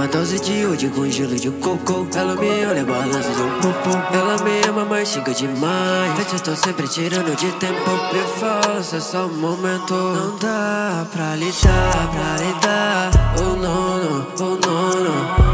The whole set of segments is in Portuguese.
uma dose de ouro com gelo de coco. Ela me olha, balança de um popô. Ela me ama, mas xinga demais. Eu tô sempre tirando de tempo. Me fala se é só um momento. Não dá pra lidar, oh não, não, oh não, não.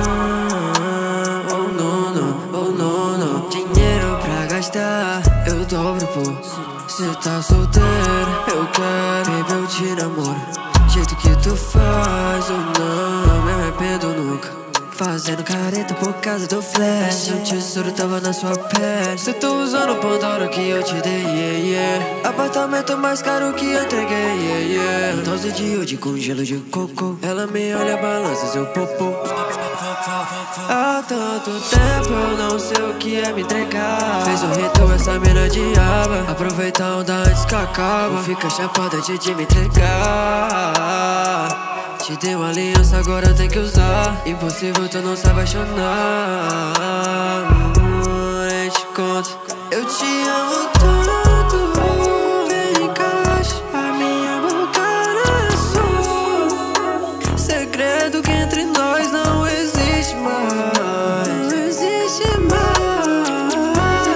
Oh não, não, oh não, não. Dinheiro pra gastar, eu dobro por cê tá solteira. Eu quero, baby, eu te namoro. Jeito que tu faz, ou não me arrependo nunca. Fazendo careta por causa do flash. O tesouro tava na sua pele. Cê tá usando o Pandora que eu te dei, yeah, yeah. Apartamento mais caro que eu entreguei, yeah, yeah. Dose de ouro com gelo de coco. Ela me olha, balança seu popô. Há tanto tempo eu não sei o que é me entregar. Fez um rito essa mina diaba. Aproveita a onda antes que acaba. Fica chapada antes de me entregar. Te dei uma aliança, agora tem que usar. Impossível tu não se apaixonar. Nem te conto, eu te amo tanto. Vem encaixa a minha boca na sua. Segredo que entre nós não existe mais. Não existe mais.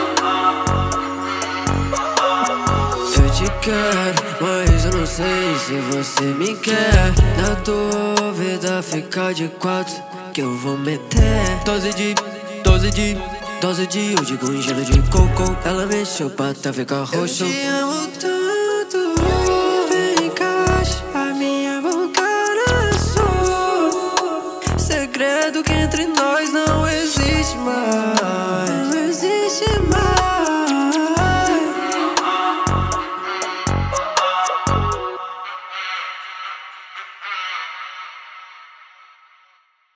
Eu te quero, mas eu não sei se você me quer. Na dúvida fica de quatro que eu vou meter. Dose de hoje com gelo de coco. Ela mexeu pra tá ficar roxo. Eu te amo tanto. Vem encaixa a minha boca na sua. Segredo que entre nós não existe mais.